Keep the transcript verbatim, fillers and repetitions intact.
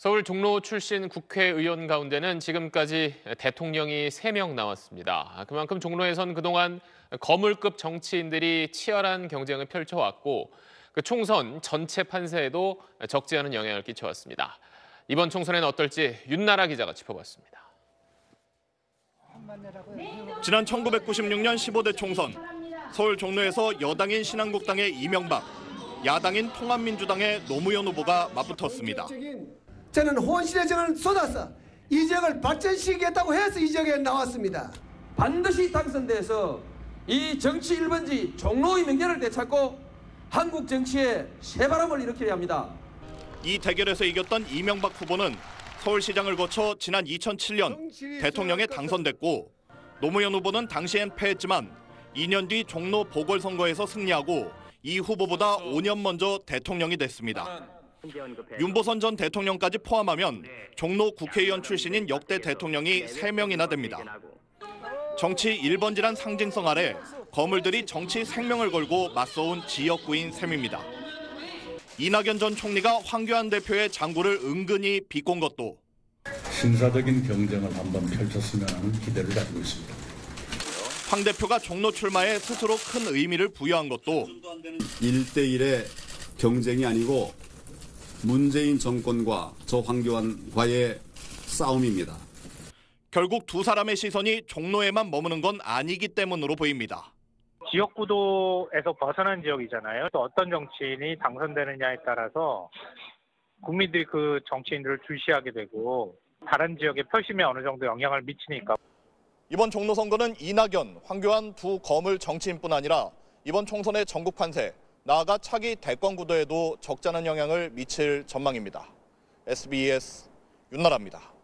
서울 종로 출신 국회의원 가운데는 지금까지 대통령이 세 명 나왔습니다. 그만큼 종로에선 그동안 거물급 정치인들이 치열한 경쟁을 펼쳐왔고 그 총선 전체 판세에도 적지 않은 영향을 끼쳐왔습니다. 이번 총선에는 어떨지 윤나라 기자가 짚어봤습니다. 지난 천구백구십육 년 십오 대 총선, 서울 종로에서 여당인 신한국당의 이명박, 야당인 통합민주당의 노무현 후보가 맞붙었습니다. 저는 혼신의 정을 쏟아서 이 지역을 발전시키겠다고 해서 이 지역에 나왔습니다. 반드시 당선돼서 이 정치 일 번지 종로의 명예를 되찾고 한국 정치에 새바람을 일으켜야 합니다. 이 대결에서 이겼던 이명박 후보는 서울시장을 거쳐 지난 이천칠 년 대통령에 당선됐고, 노무현 후보는 당시엔 패했지만 이 년 뒤 종로 보궐선거에서 승리하고 이 후보보다 오 년 먼저 대통령이 됐습니다. 윤보선 전 대통령까지 포함하면 종로 국회의원 출신인 역대 대통령이 세 명이나 됩니다. 정치 일 번지란 상징성 아래 거물들이 정치 생명을 걸고 맞서온 지역구인 셈입니다. 이낙연 전 총리가 황교안 대표의 장구를 은근히 비꼰 것도 신사적인 경쟁을 한번 펼쳤으면 하는 기대를 가지고 있습니다. 황 대표가 종로 출마에 스스로 큰 의미를 부여한 것도 일 대 일의 경쟁이 아니고 문재인 정권과 저 황교안과의 싸움입니다. 결국 두 사람의 시선이 종로에만 머무는 건 아니기 때문으로 보입니다. 지역구도에서 벗어난 지역이잖아요. 또 어떤 정치인이 당선되느냐에 따라서 국민들이 그 정치인들을 주시하게 되고 다른 지역의 표심에 어느 정도 영향을 미치니까. 이번 종로 선거는 이낙연, 황교안 두 거물 정치인뿐 아니라 이번 총선의 전국 판세, 나아가 차기 대권 구도에도 적잖은 영향을 미칠 전망입니다. 에스비에스 윤나라입니다.